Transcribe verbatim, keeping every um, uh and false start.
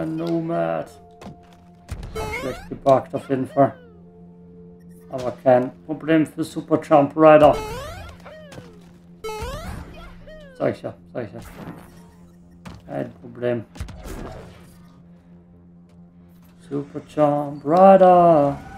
Ein Nomad. Schlecht gepackt auf jeden Fall. Aber kein Problem für Super Jump Rider. Sag ich ja, sag ich ja. Kein Problem. Super Jump Rider.